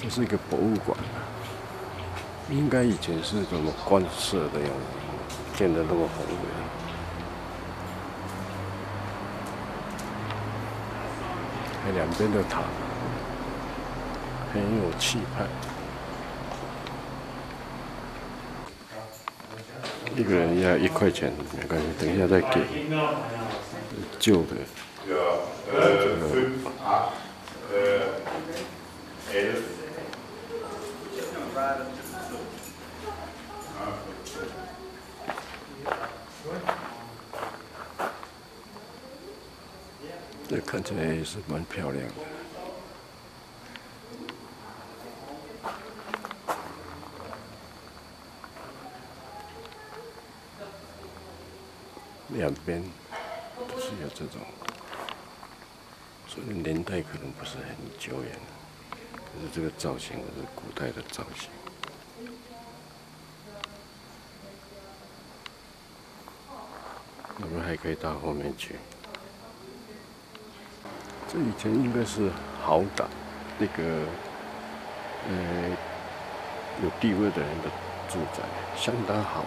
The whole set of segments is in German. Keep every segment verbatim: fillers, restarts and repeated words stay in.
这是一个博物馆，应该以前是什么官舍的样子，建得那么宏伟。还两边的塔很有气派。一个人要一块钱，没关系，等一下再给。旧的。这个。这看起来也是蛮漂亮的。两边都是有这种，所以年代可能不是很久远，可是这个造型是古代的造型。我们还可以到后面去。这以前应该是豪达，那个呃有地位的人的住宅，相当好。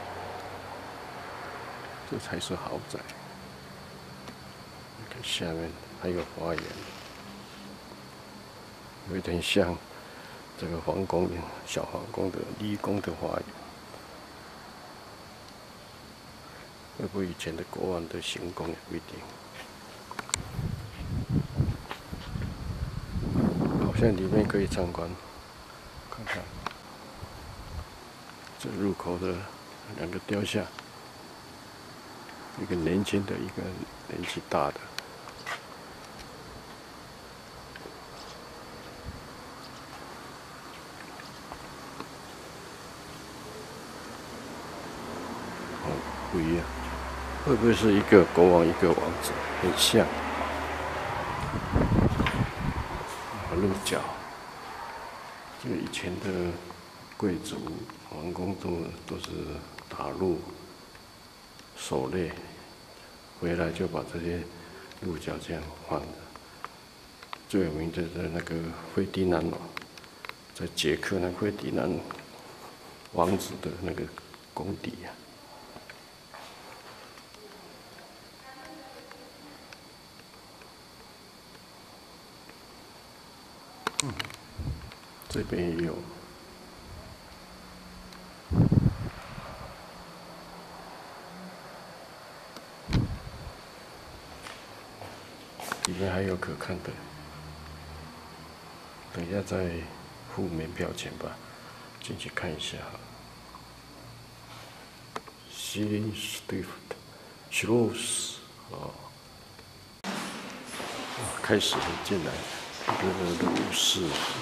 这才是豪宅。你看下面还有花园，有一点像这个皇宫小皇宫的离宫的花园。会不会以前的国王的行宫也不一定。好像里面可以参观，看看。这入口的两个雕像。一个年轻的，一个年纪大的。哦，不一样，会不会是一个国王，一个王子，很像？鹿角，这个以前的贵族王宫都都是打入。狩猎回来就把这些鹿角这样放着。最有名的是那个费迪南嘛，在捷克那费迪南王子的那个宫邸啊。嗯，这边也有。里面还有可看的，等一下再付门票钱吧，进去看一下。新斯蒂夫的希罗斯哦，开始进来，这个鲁士。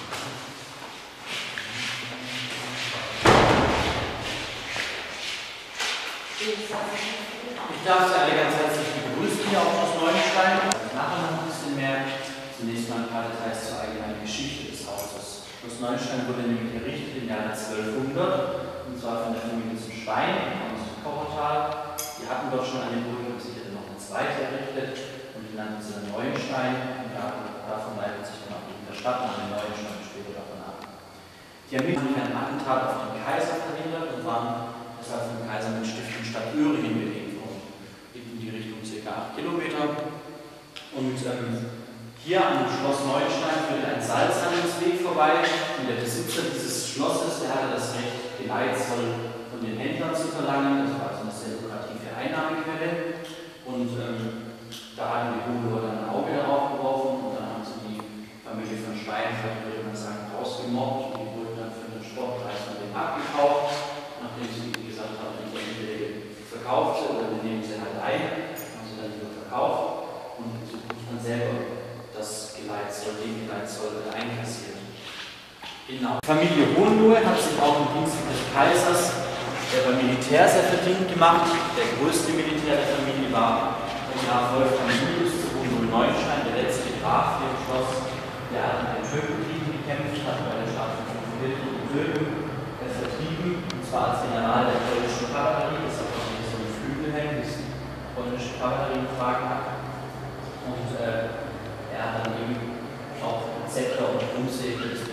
Ich darf Sie alle ganz herzlich begrüßen hier auf Schloss Neuenstein. Nachher noch ein bisschen mehr. Zunächst mal ein paar Details zur allgemeinen Geschichte des Hauses. Schloss Neuenstein wurde nämlich errichtet im Jahre zwölfhundert, und zwar von der Familie zum Stein aus dem Kochertal. Die hatten dort schon eine Burg, haben sich dann noch eine zweite errichtet und die nannten sie dann Neuenstein. Und davon leitet sich dann auch der Stadtname Neuenstein später davon ab. Die Ermittler haben ein Attentat auf den Kaiser verhindert und waren deshalb vom Kaiser mit Stift und Stadt Öhringen belegt worden. Liegt in die Richtung ca. acht Kilometer. Und ähm, hier am Schloss Neuenstein führt ein Salzhandelsweg vorbei. Und der Besitzer dieses Schlosses, der hatte das Recht, Geleitzoll von den Händlern zu verlangen. Das war also eine sehr lukrative Einnahmequelle. Und ähm, da hatten die Hohenloher dann ein Auge darauf geworfen und dann haben sie die Familie von Steinfeld, würde man sagen, rausgemobbt und die wurden dann für den Sportpreis von dem abgekauft. Nachdem sie gesagt haben, die entweder verkauft oder wir nehmen sie halt ein, haben sie dann wieder verkauft und so muss man selber das Geleitzoll, den Geleitzoll einkassiert. Genau. Die Familie Hohenlohe hat sich auch im Dienst des Kaisers der beim Militär sehr verdient gemacht. Der größte Militär der Familie war der Graf Wolfgang Julius zu Hohenlohe-Neuenstein, der letzte Graf hier im Schloss, der an den Türkenkriegen gekämpft hat, bei der Schlacht von Hilden und Böhmen vertrieben, und zwar als General der polnischen Kavallerie, das hat auch so einen Flügelhelm, die polnische Kavallerie getragen hat. Und äh, er hat dann eben auch Zepter und Grundsäge des besiegten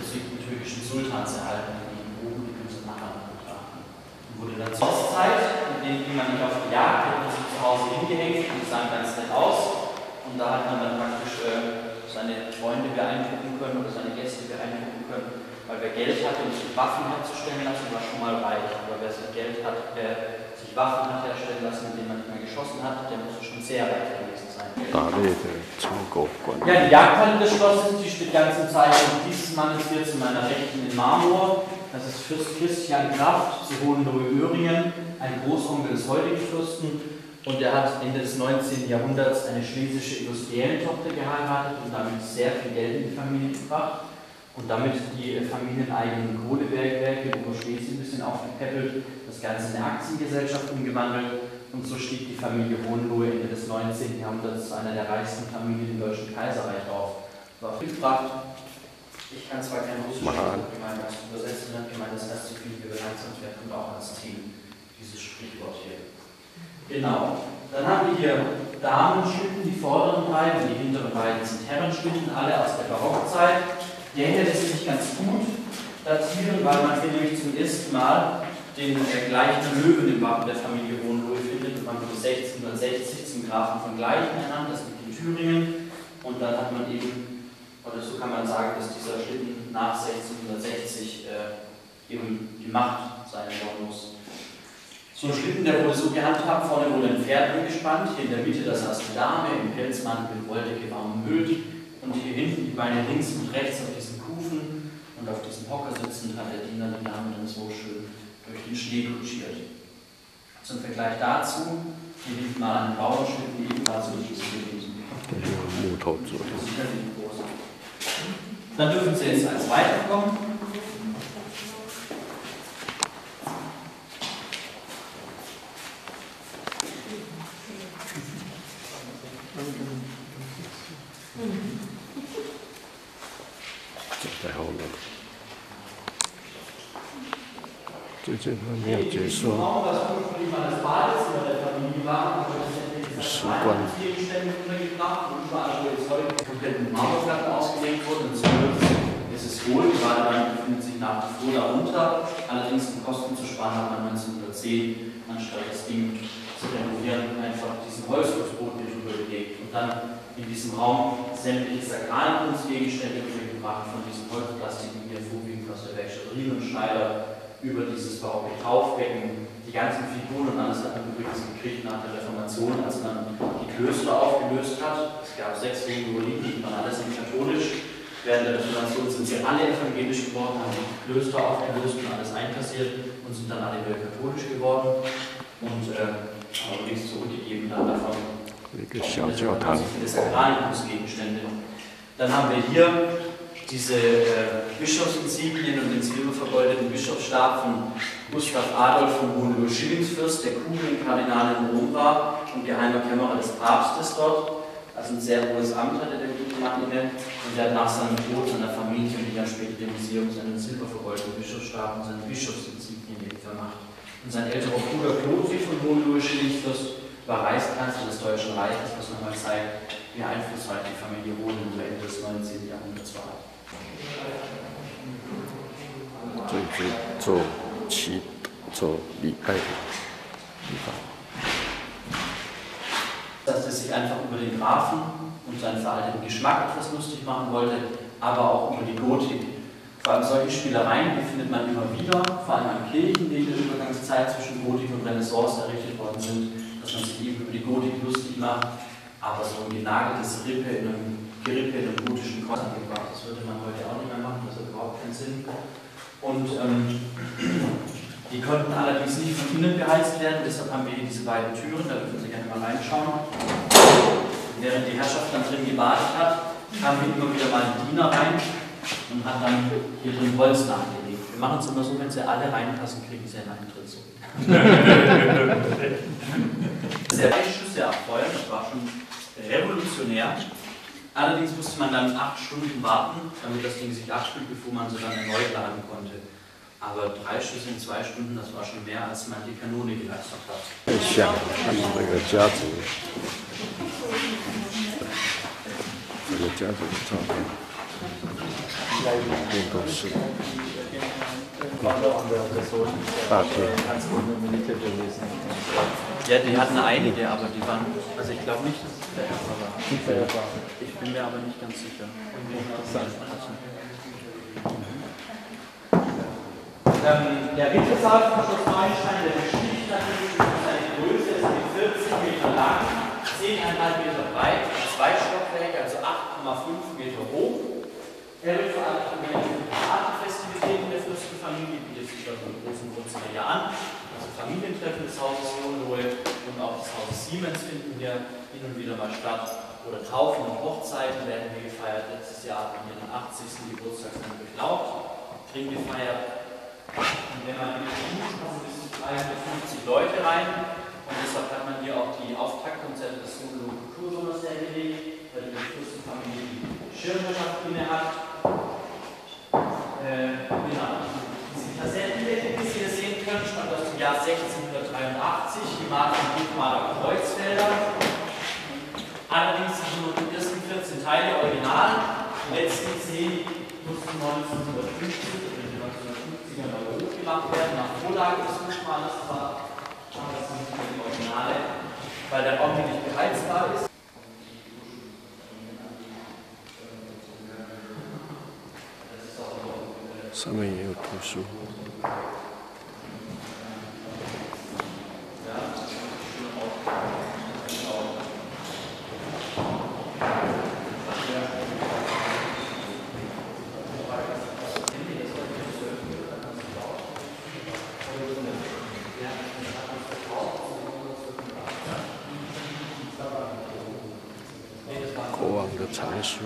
türkischen Sultans erhalten geblieben. Oben, die können Sie nachher noch betrachten. Und wurde dann zur Ostzeit, in denen ging man nicht auf die Jagd, hat man sich zu Hause hingehängt, die sahen ganz nett aus. Und da hat man dann praktisch äh, seine Freunde beeindrucken können oder seine Gäste beeindrucken können. Weil wer Geld hatte, um sich Waffen herzustellen lassen, war schon mal reich. Aber wer Geld hat, der sich Waffen hat herstellen lassen, mit denen man nicht mehr geschossen hat, der musste schon sehr reich gewesen sein. Ja, die Jagdhalle des Schlosses, die steht ganz im Zeichen dieses Mannes hier zu meiner Rechten in Marmor. Das ist Fürst Christian Kraft zu Hohenlohe-Öhringen, ein Großonkel des heutigen Fürsten. Und er hat Ende des neunzehnten Jahrhunderts eine schlesische Industriellentochter geheiratet und damit sehr viel Geld in die Familie gebracht. Und damit die familieneigenen Kohlebergwerke Oberschlesien ein bisschen aufgepäppelt, das Ganze in eine Aktiengesellschaft umgewandelt. Und so stieg die Familie Hohenlohe Ende des neunzehnten Jahrhunderts zu einer der reichsten Familien im Deutschen Kaiserreich auf. War gefragt, ich kann zwar kein Russisch, ich habe gemeint, das übersetzen, hat gemeint, das heißt so viel wie bereit sind, wer kommt auch ans Team, dieses Sprichwort hier. Genau. Dann haben wir hier Damenschlitten, die vorderen beiden, die hinteren beiden sind Herrenschlitten, alle aus der Barockzeit. Der hier lässt sich ganz gut datieren, weil man hier nämlich zum ersten Mal den äh, gleichen Löwen im Wappen der Familie Hohenlohe findet. Und man wurde sechzehnhundertsechzig zum Grafen von Gleichen ernannt, das liegt in Thüringen. Und dann hat man eben, oder so kann man sagen, dass dieser Schlitten nach sechzehnhundertsechzig äh, eben gemacht sein worden muss. So ein Schlitten, der wurde so gehandhabt, vorne wurde ein Pferd angespannt, hier in der Mitte das saß die Dame, im Pelzmantel mit Wolldecke war umhüllt. Und hier hinten die Beine links und rechts auf diesen Kufen und auf diesem Hocker sitzend hat der Diener die Dame dann so schön durch den Schnee kutschiert. Zum Vergleich dazu, hier hinten mal einen Bauernschlitten, die ebenfalls so diese gewesen. Dann dürfen Sie jetzt als weiterkommen. Im Raum, was ursprünglich mal das Badezimmer der Familie war, aber das hat Gegenstände untergebracht und überall, wo jetzt heute die kompletten Marmorplatten ausgelegt wurden, und zum Glück ist es wohl, gerade dann befindet sich nach wie vor darunter. Allerdings, um Kosten zu sparen, hat man neunzehnhundertzehn, anstatt das Ding zu renovieren, einfach diesen Holzfußboden drüber gelegt und dann in diesem Raum sämtliche sakralen Kunstgegenstände untergebracht, von diesen Holzplastiken hier vorwiegend aus der Werkstatt Riemenschneider über dieses barocke Taufbecken, die ganzen Figuren und alles hat man übrigens gekriegt nach der Reformation, als man die Klöster aufgelöst hat. Es gab sechs Hohenlohe, die waren alles nicht katholisch. Während der Reformation sind sie alle evangelisch geworden, haben die Klöster aufgelöst und alles einkassiert und sind dann alle wieder katholisch geworden und äh, haben nichts zurückgegeben dann davon. Viele sakrale Kunstgegenstände. Dann haben wir hier diese äh, Bischofsinsignien und den silbervergoldeten Bischofsstab von Gustav Adolf von Hohenlohe-Schillingsfürst, der Kurienkardinal in Rom war und geheimer Kämmerer des Papstes dort. Also ein sehr hohes Amt hatte der gute Mann inne. Und der hat nach seinem Tod seiner Familie und die dann später dem Museum seinen silbervergoldeten Bischofsstab und seine Bischofsinsignien eben vermacht. Und sein älterer Bruder Chlodwig von Hohenlohe-Schillingsfürst war Reichskanzler des Deutschen Reiches, was nochmal zeigt, wie einflussreich die Familie Hohenlohe Ende des neunzehnten Jahrhunderts war. Dass er sich einfach über den Grafen und seinen veralteten Geschmack etwas lustig machen wollte, aber auch über die Gotik. Vor allem solche Spielereien, die findet man immer wieder, vor allem an Kirchen, die in der Übergangszeit zwischen Gotik und Renaissance errichtet worden sind, dass man sich eben über die Gotik lustig macht, aber so ein genageltes Rippe in einem Gerippe in einem gotischen Kreuz angebracht, das würde man heute auch nicht mehr machen, das hat überhaupt keinen Sinn. Und ähm, die konnten allerdings nicht von innen beheizt werden, deshalb haben wir hier diese beiden Türen, da dürfen Sie gerne mal reinschauen. Während die Herrschaft dann drin gebadet hat, kam hier immer wieder mal ein Diener rein und hat dann hier drin Holz nachgelegt. Wir machen es immer so, wenn Sie alle reinpassen, kriegen Sie einen Eintritt so. Sehr drei Schüsse abfeuern, das war schon revolutionär. Allerdings musste man dann acht Stunden warten, damit das Ding sich abspült, bevor man sie dann erneut laden konnte. Aber drei Schüsse in zwei Stunden, das war schon mehr, als man die Kanone geleistet hat. Ja, das ist ein Jazz. Jazz. 边都是大厅。 Ja, die hatten einige, aber die waren, also ich glaube nicht, dass es der erste war. Ich bin mir aber nicht ganz sicher. Ähm, der Rittersaal von Schloss Neuenstein, der besticht natürlich durch seine Größe, ist mit vierzig Meter lang, zehn Komma fünf Meter breit, zwei Stockwerke, also acht Komma fünf Meter hoch. Er wird vor allem für die private Festivitäten der Fürstenfamilie, bietet sich also einen großen Grundsatz hier an. Also Familientreffen des Hauses Hohenlohe und auch des Hauses Siemens finden hier hin und wieder mal statt. Oder Taufen und Hochzeiten werden hier gefeiert. Letztes Jahr haben wir den achtzigsten Geburtstag dann durchlaucht, Ring gefeiert. Und wenn man in die Schulen kommt, bis zu dreihundertfünfzig Leute rein. Und deshalb hat man hier auch die Auftaktkonzerte des Hohenlohe Kultursommers hergelegt, weil die Fürstenfamilie die Schirmherrschaft inne hat. Äh, genau. Diese Kassettenwette, die Sie hier sehen können, stammt aus dem Jahr sechzehnhundertdreiundachtzig, gemacht von Dietmar Kreuzfelder. Allerdings sind nur die ersten vierzehn Teile original, die letzten zehn mussten neunzehnhundertfünfzig oder in den neunzehnhundertfünfziger Jahren hochgemacht werden, nach Vorlage des Buchmalers war, aber das sind nicht mehr die Originale, weil der Raum hier nicht beheizbar ist. 上面也有图书。国王的藏书。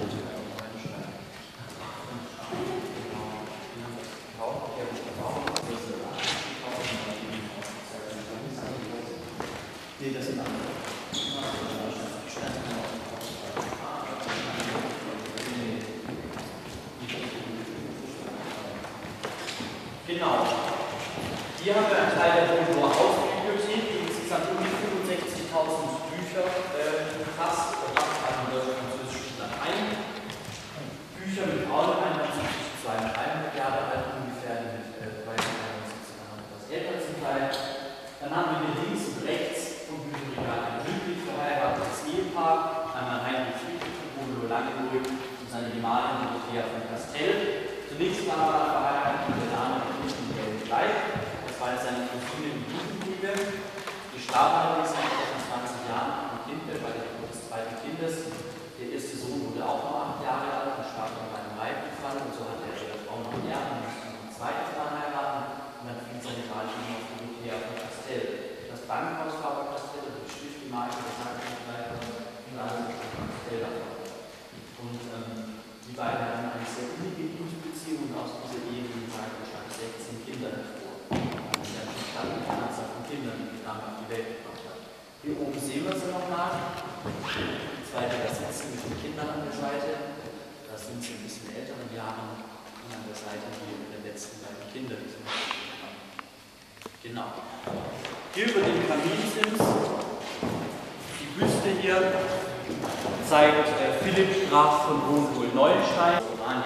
Genau. Hier haben wir einen Teil der Hohenloher Hausbibliothek, die insgesamt um die fünfundsechzigtausend Bücher äh, umfasst, verbracht haben in Deutsch, Französisch und Latein. Bücher mit Audioeinheiten sind bis zu zweihundert Jahre alt, ungefähr mit äh, dreitausendsiebzehnhundert etwas älter zum Teil. Dann haben wir hier links und rechts vom Bücherregal ein glücklich verheiratetes Ehepaar, einmal Heinrich Friedrich von Hohenlohe-Langenburg und seine Gemahlin Dorothea von Castell. Zunächst war er verheiratet mit der Dame das war jetzt seine Cousine in Jugendliebe. Die starb allerdings nach zwanzig Jahren am Kind bei der Geburt des zweiten Kindes. Der erste Sohn wurde auch noch acht Jahre alt und starb dann bei einem Reitunfall. Und so hatte er ihre Frau noch mehr und musste noch ein zweites Mal heiraten. Und dann fiel seine Wahl schon auf die Dorothea von Castell. Das Bankhaus war bei Castell, die Stiftgemeinde, das Handelsleiter und alles von Castell davon. Und ähm, die beiden hatten eine sehr innige Liebesbeziehung und aus dieser Ehe gingen wahrscheinlich sechzehn Kinder hervor. Also sie haben schon eine Anzahl von Kindern, die die Dame auf die Welt gebracht hat. Hier oben sehen wir sie nochmal. Die zweite da sitzen mit den Kindern an der Seite. Da sind sie ein bisschen älteren Jahren. Und an der Seite die der letzten beiden Kinder, die sie haben. Genau. Hier über den Kaminsims. Die Büste hier zeigt äh, Philipp Graf von Hohenlohe-Neuenstein.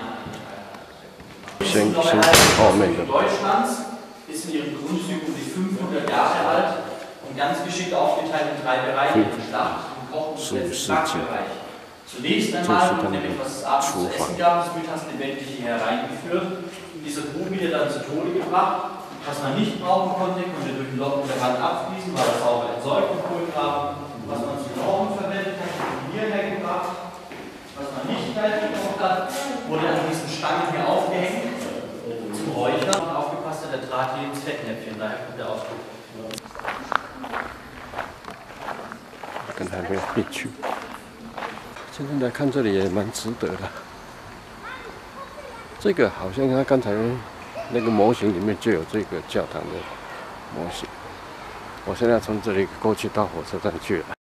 先先后面的。 Deutschlands ist in ihren Grundzügen um die fünfhundert Jahre alt und ganz geschickt aufgeteilt in drei Bereiche: den Schlacht-, den Koch- und den Backbereich. Zunächst einmal, nämlich was es abends zu essen gab, das mittags lebendig hier hereingeführt, in dieser Grube wieder dann zu Tode gebracht. Was man nicht brauchen konnte, konnte durch den Loch der Wand abfließen, weil das sauber entsorgt im Kohlgraben. Was man zu Normen verwendet hat, wurde hierher gebracht. Was man nicht gleich gekocht hat, wurde an diesen Stangen hier aufgehängt zum Räuchern. Und aufgepasst hat, der Draht hier ins Fettnäpfchen, daher kommt der Ausdruck. 跟还没有进去，现在来看这里也蛮值得的。这个好像他刚才那个模型里面就有这个教堂的模型。我现在从这里过去到火车站去了。